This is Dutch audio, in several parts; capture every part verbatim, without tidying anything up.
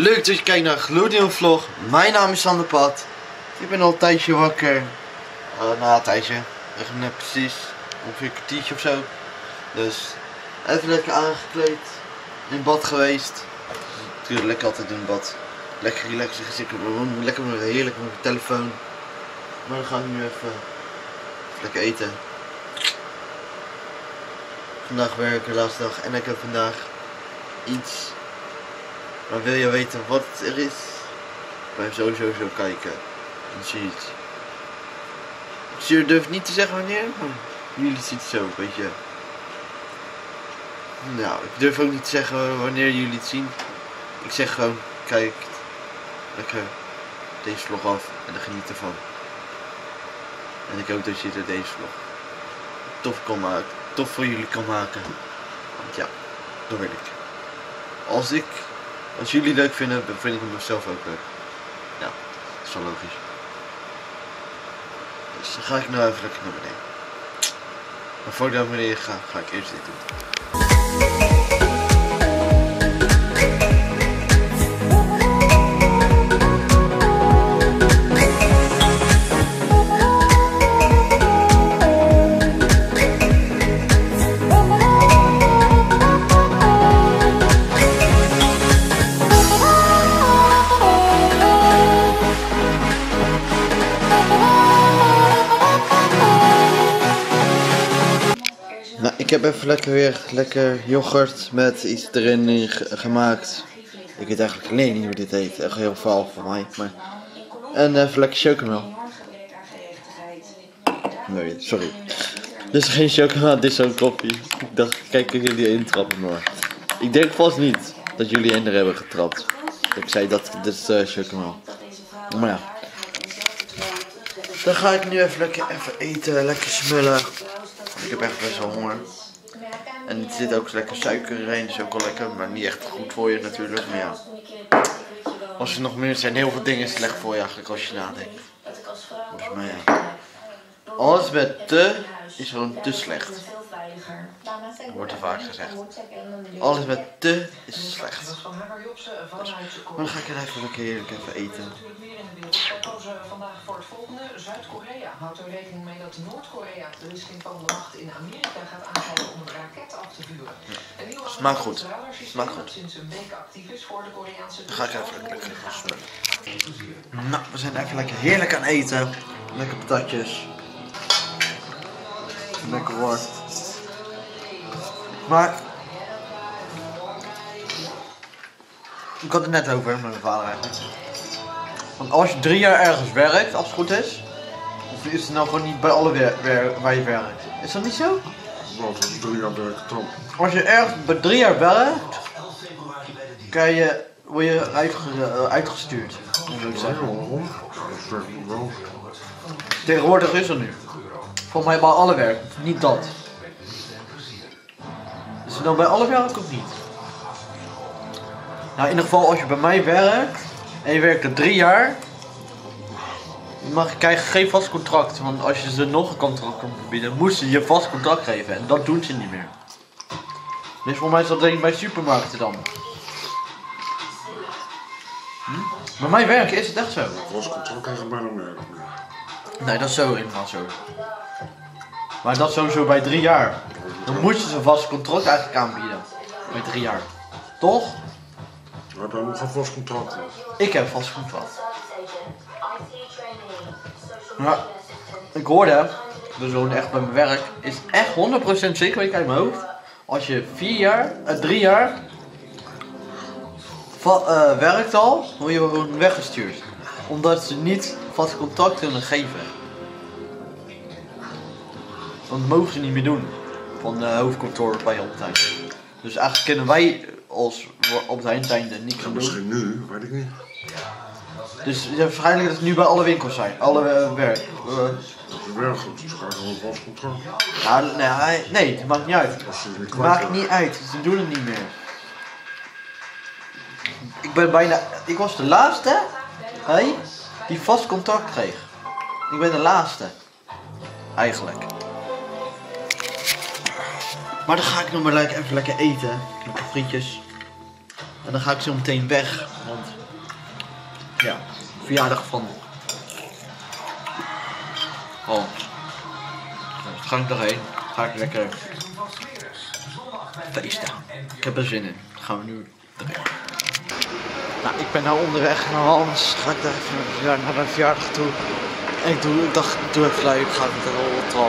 leuk dat je kijkt naar een gloednieuwe vlog. Mijn naam is Sander Pat. Ik ben al een tijdje wakker. Uh, na een tijdje. Echt net precies. Ongeveer een kwartiertje of zo. Dus even lekker aangekleed. In bad geweest. Natuurlijk lekker altijd in bad. Lekker relaxen. Gewoon lekker heerlijk met mijn telefoon. Maar dan ga ik nu even, even lekker eten. Vandaag werken, laatste dag. En ik heb vandaag iets. Maar wil je weten wat er is? Blijf sowieso zo kijken. Dan zie je het. Ik durf niet te zeggen wanneer, maar jullie zien het zo een beetje. Nou, ik durf ook niet te zeggen wanneer jullie het zien. Ik zeg gewoon, kijk lekker deze vlog af en dan geniet ervan. En ik hoop dat je er deze vlog tof kan maken, tof voor jullie kan maken. Want ja, dat wil ik. Als ik, als jullie leuk vinden, dan vind ik hem zelf ook leuk. Nou, dat is wel logisch. Dus dan ga ik nou even lekker naar beneden. Maar voordat ik naar beneden ga, ga ik eerst dit doen. Nou, ik heb even lekker weer lekker yoghurt met iets erin gemaakt. Ik weet eigenlijk alleen niet hoe dit heet. Echt heel verhaal voor mij. Maar... En even lekker chocomel. Nee, sorry. Dit is geen chocomel, dit is zo'n koffie. Ik dacht, kijk of jullie intrappen, maar ik denk vast niet dat jullie in er hebben getrapt. Ik zei dat dit is uh, chocomel. Maar ja. Dan ga ik nu even lekker even eten, lekker smullen. Ik heb echt best wel honger. En er zit ook lekker suiker in, is ook wel lekker, maar niet echt goed voor je natuurlijk. Maar ja, als er nog meer zijn, heel veel dingen slecht voor je eigenlijk als je nadenkt. Dus maar ja, alles met te is gewoon te slecht. Dat wordt er vaak gezegd. Alles met te is slecht. Dus, maar dan ga ik er even lekker heerlijk even eten. Vandaag voor het volgende. Zuid-Korea houdt er rekening mee dat Noord-Korea de wisselingkomende macht in Amerika gaat aanvallen om een raket af te vuren. Ja. Smaakt goed. Smaakt goed. Dan ga ik even lekker smullen. Nou, we zijn even lekker heerlijk aan eten. Lekker patatjes. Lekker hoor. Maar ik had het net over met mijn vader eigenlijk. Want als je drie jaar ergens werkt, als het goed is, of is het nou gewoon niet bij alle wer wer waar je werkt? Is dat niet zo? Wat als je drie jaar werkt dan? Als je ergens bij drie jaar werkt, kan je, word je uitge uitgestuurd. Moet ik zeggen. Tegenwoordig is dat nu. Volgens mij bij alle werk, niet dat. Is het dan bij alle werk of niet? Nou, in ieder geval als je bij mij werkt en je werkt er drie jaar, mag je krijgen geen vast contract. Want als je ze nog een contract kan bieden, moeten ze je vast contract geven. En dat doen ze niet meer. Dus voor mij is dat denk ik bij supermarkten dan. Hm? Bij mij werken is het echt zo. Vast contract krijg je bijna nergens meer. Nee, dat is zo inderdaad zo. Maar dat is sowieso bij drie jaar. Dan moet je ze een vast contract eigenlijk aanbieden. Bij drie jaar. Toch? Heb jij nog een vast contract? Ik heb een vast contract. Maar ik hoorde, dus gewoon echt bij mijn werk, is echt honderd procent zeker, weet ik uit mijn hoofd. Als je vier jaar, uh, drie jaar uh, werkt al, word je gewoon weggestuurd. Omdat ze niet vast contract kunnen geven. Want dat mogen ze niet meer doen. Van de hoofdkantoor bij Albert Heijn. Dus eigenlijk kunnen wij als Albert Heijn er niks aan doen. Misschien nu, weet ik niet. Dus ja, waarschijnlijk dat het nu bij alle winkels zijn. Alle uh, werk. Uh, Dat is werk goed, dus krijg je gewoon een vast contract. nou, nee, nee, het maakt niet uit. Het maakt niet uit, ze doen het niet meer. Ik ben bijna, ik was de laatste, hey, die vast contract kreeg. Ik ben de laatste. Eigenlijk. Maar dan ga ik nog maar lekker, even lekker eten. Lekker frietjes. En dan ga ik zo meteen weg. Want ja, verjaardag van Hans. Dus ga ik nog heen. Ga ik lekker feesten. Ik heb er zin in. Dan gaan we nu erin. Nou, ik ben nou onderweg naar Hans. Ga ik daar even ja, naar mijn verjaardag toe. En ik, doe, ik dacht, ik doe even lui. Ik ga met de roltrap.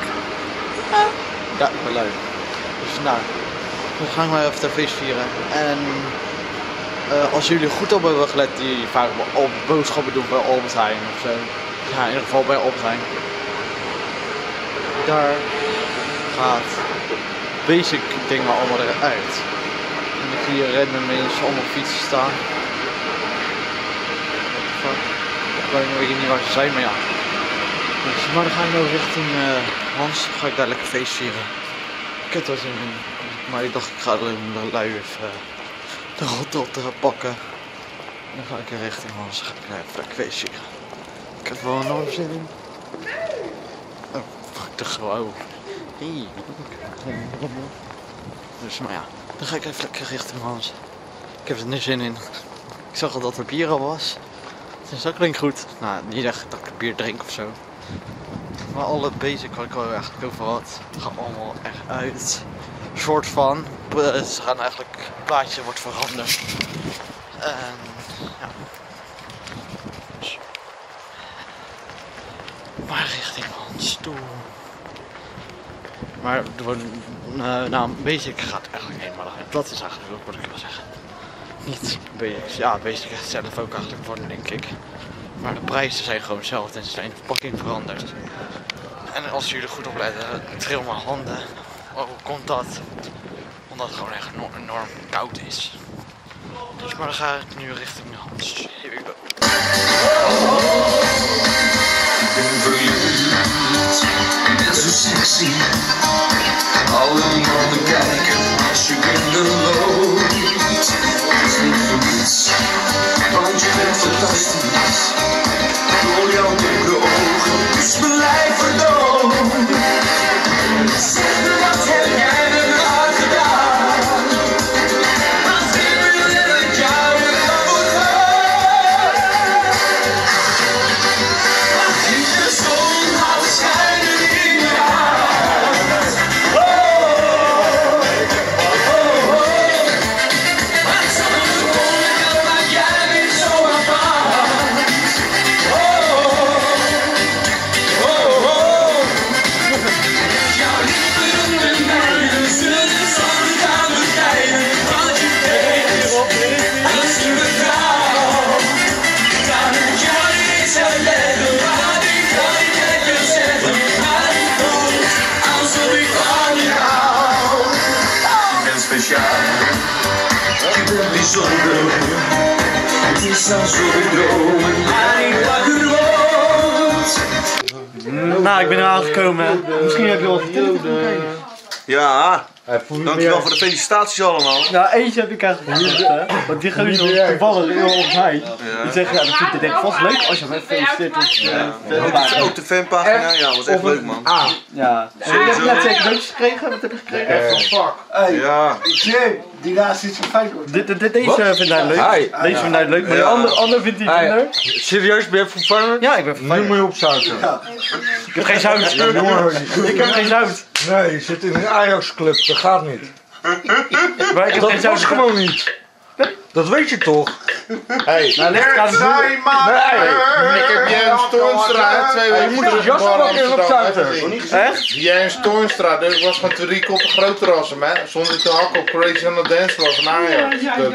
Ja, ik ben lui. Dus nou, dan gaan we even de feest vieren. En uh, als jullie goed op hebben gelet, die vaak op boodschappen doen bij Albert Heijn of zo. Ja, in ieder geval bij Albert Heijn. Daar gaat basic dingen allemaal eruit. En ik zie hier random mensen allemaal fietsen staan. What the fuck? Ik weet niet waar ze zijn, maar ja. Dus, maar dan ga ik nou richting uh, Hans. Ga ik daar lekker feest vieren. Ik heb er zin in. Maar ik dacht ik ga alleen de lui even uh, de rotel te pakken. En dan ga ik richting Hans. Ga ik daar even lekker feest vieren. Ik heb er wel enorm zin in. Oh, fuck de gewoon. Hey. Dus maar ja, dan ga ik even lekker richting Hans. Ik heb er nu zin in. Ik zag al dat er bier al was. Dus dat klinkt goed. Nou, niet echt dat ik bier drink of zo. Maar alle basic wat ik al eigenlijk over had, gaan allemaal echt uit. Soort van. Ze gaan eigenlijk, het plaatje wordt veranderd. En ja. Dus. Maar richting Hans toe. Maar uh, nou, basic gaat eigenlijk helemaal in. Dat is eigenlijk wat ik wil zeggen. Niet basic, ja, basic gaat zelf ook eigenlijk worden, denk ik. Maar de prijzen zijn gewoon hetzelfde en ze zijn de verpakking veranderd. En als jullie goed opletten, tril mijn handen. Oh, hoe komt dat? Omdat het gewoon echt enorm koud is. Dus maar dan ga ik nu richting Hans. Here we go. Ik ben verliefd, je bent zo sexy. Alle mannen kijken als je binnenloopt. Het is niet voor niets, want je bent fantastisch. Door jouw dikke ogen is mijn lijf verdoofd. Zeg me, wat heb jij met me uitgedaan? Als ik wil dat ik jou weer kan worden. Als ik de zon had schijnen in je hart. Oh, oh, oh, oh. Maar zonder de wolken maak jij weer zo apart. Oh, oh, oh. Jouw lippen doen de mijne, zullen de zon gaan bestijgen. Want je weet, als je me vrouw, kan ik jou niet uitleggen wat ik van je wil zeggen. Maar het voelt alsof ik van je hou. Je bent speciaal, je bent bijzonder. Het is alsof ik droom en ik wakker word. Nou, ik ben er aangekomen. Misschien heb je al verteld. Ja, dankjewel voor de felicitaties allemaal. Nou, eentje heb ik eigenlijk verteld, hè. Want die geeft ons toevallig heel op mij. Die zegt, ja, dat vind ik denk ik vast leuk als je mij feliciteert. Ook, ook de fanpagina, ja, was echt leuk, man. Ah, ja. En je hebt net zeker cadeautjes gekregen? Wat heb je gekregen? Van fuck. Ja. Jim, die laatste iets van Feyenoord. Dit, dit, deze vindt hij leuk. Deze vindt hij leuk, maar de andere, andere vindt hij minder. Serieus, ben je van Feyenoord? Ja, ik ben van Nu moet Feyenoord. je opzouten. Ik heb geen zout. Ik heb geen zout. Nee, je zit in een Ajax-club, dat gaat niet. Maar ik heb geen Dat zout. was gewoon niet. Dat weet je toch? Hey, Nou, ligt het aan de nee, ik heb Jens Toornstra twee weken Je moet het jas pakken en opzouten. Echt? Jens Toornstra, dus was met drie koppen groter als hem, hè? Zonder te hakken op Crazy on the Dance Floor van Ajax.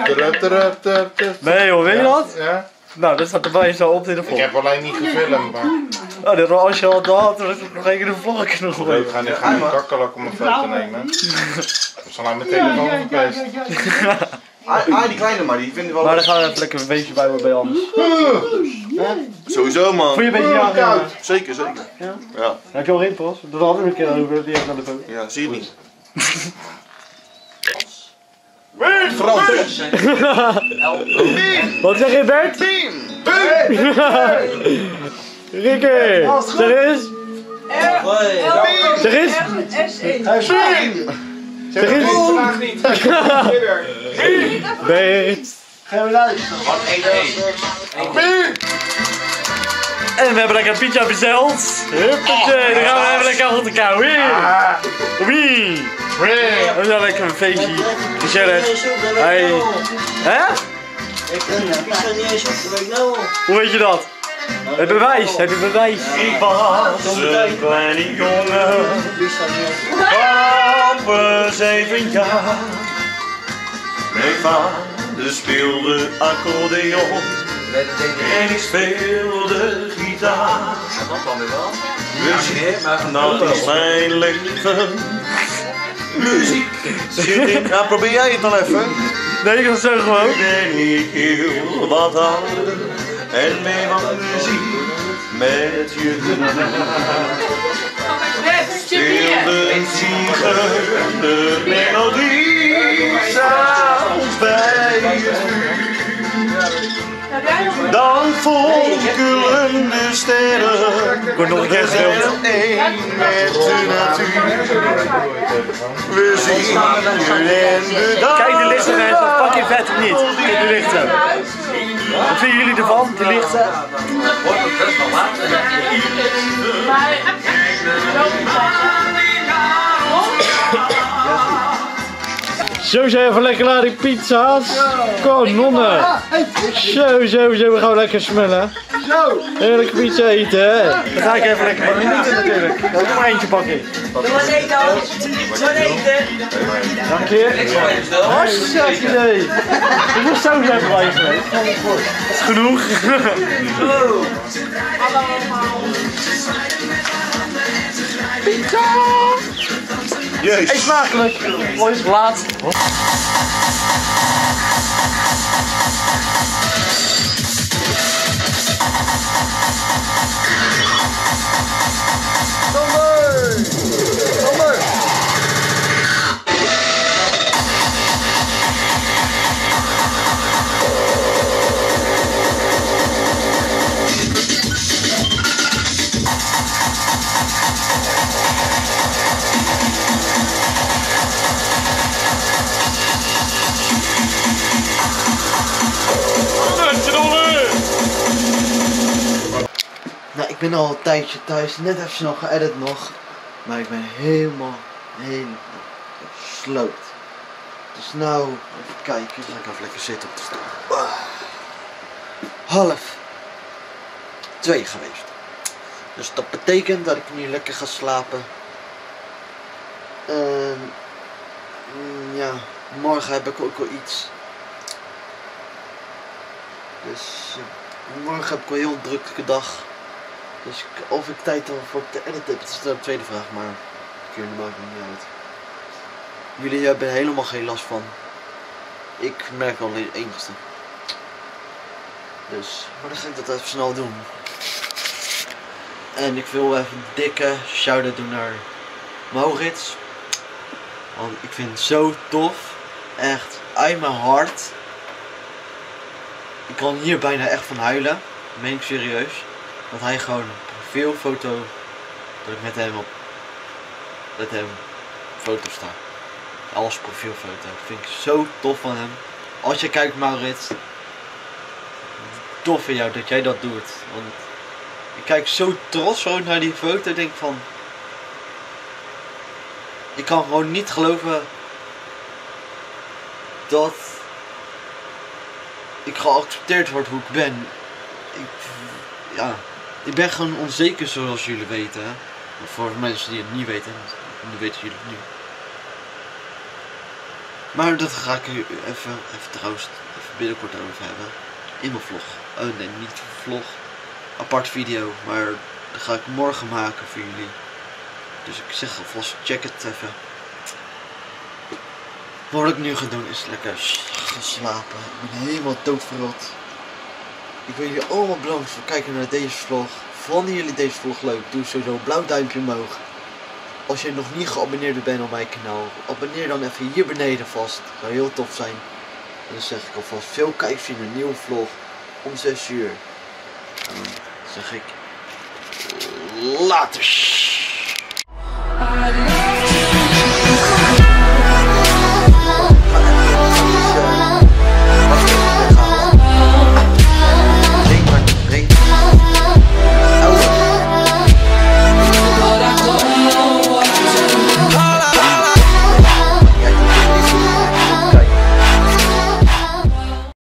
Nee joh, weet je dat? Ja? Nou, dat staat erbij zo op in de Ik vlog. heb alleen niet gefilmd, maar Oh, dit was als je al dat had, dan is het nog één keer de vlog kunnen ik gooien. ga niet gaan een kakkelak om een foto te nemen. Dat is alleen mijn telefoon verpest. Ah, ah, die kleine maar, die vinden wel... Maar dan gaan we even lekker een beetje bij bij anders. Sowieso, man. Vond je een beetje ja, ja. Zeker, zeker. Ja? Ja, Heb je al rimpels? Dat hadden we een keer over, die heeft naar de foto. ja, zie je niet. Frans! Wat zeg je Bert? Ricky! Zeg eens! Zeg eens! Zeg het vandaag niet. Beet. Gaan we naar. Wat één één. En we hebben lekker pizza besteld. Huppatee, dan gaan we even lekker achter elkaar. Wee. Wee. We zijn lekker een feestje. Gezellig. Hey. Hè? Ik ken de pizza niet eens op, dat weet ik nou al. Hoe weet je dat? Het bewijs, heb je bewijs? Ik was een kleine jongen Pizza niet eens. van zeven jaar. Mijn vader speelde accordeon en ik speelde gitaar. Muziek, dat is mijn leven. Muziek zit in. Ja, probeer jij het dan even. Nee, ik was zo gewoon. Ben ik heel wat ouder en mee van muziek met je. Speelde een zieger de melodie s'avonds bij het vuur. Dan fonkelden de sterren. Ik word nog een keer gespeeld. Eén met de natuur. We zingen en we dansen. Kijk, de lichten zijn zo fucking vet of niet? Kijk, de lichten. Wat vinden jullie ervan, de lichten? Zo zijn we even lekker naar die pizza's. Kanonnen. Zo, zo, zo. We gaan lekker smellen. Zo. Heerlijke pizza eten, hè? Dan ga ik even lekker pakken. Niet natuurlijk. Ik ga maar eentje pakken. Doe maar eten dan. Doe maar eten. Dank je. Hartstikke idee. Hoeveel saus hebben we eigenlijk? Dat is genoeg. Pizza! Jezus. Eet smakelijk. Mooi is laat. Nou, ik ben al een tijdje thuis, net even snel geëdit nog. Maar ik ben helemaal, helemaal gesloopt. Dus nou, even kijken. Dan ga ik even lekker zitten op de stoel. Half twee geweest. Dus dat betekent dat ik nu lekker ga slapen. En ja, morgen heb ik ook wel iets. Dus uh, morgen heb ik wel een heel drukke dag. Dus ik, of ik tijd heb voor te editen heb, dat is de tweede vraag, maar jullie maakt me niet uit. Jullie hebben er helemaal geen last van. Ik merk alleen het enigste. Dus, maar dan ga ik dat even snel doen. En ik wil even een dikke shout-out doen naar Maurits. Want ik vind het zo tof. Echt, uit mijn hart. Ik kan hier bijna echt van huilen. Dat meen ik serieus. Dat hij gewoon een profielfoto, dat ik met hem op, met hem foto sta. Als profielfoto. Dat vind ik zo tof van hem. Als je kijkt, Maurits, tof van jou dat jij dat doet. Want ik kijk zo trots gewoon naar die foto en denk van, ik kan gewoon niet geloven dat ik geaccepteerd word hoe ik ben. Ik, ja, ik ben gewoon onzeker zoals jullie weten. Hè? Voor mensen die het niet weten, nu weten jullie het nu. Maar dat ga ik even, even trouwens even binnenkort over hebben. In mijn vlog. Oh nee, niet vlog. Apart video, maar dat ga ik morgen maken voor jullie. Dus ik zeg alvast, check het even. Maar wat ik nu ga doen is lekker gaan slapen. Ik ben helemaal doodverrot. Ik wil jullie allemaal bedanken voor het kijken naar deze vlog. Vonden jullie deze vlog leuk? Doe sowieso een blauw duimpje omhoog. Als je nog niet geabonneerd bent op mijn kanaal, abonneer dan even hier beneden vast. Dat zou heel tof zijn. En dan zeg ik alvast veel kijkers in een nieuwe vlog om zes uur. En dan zeg ik later.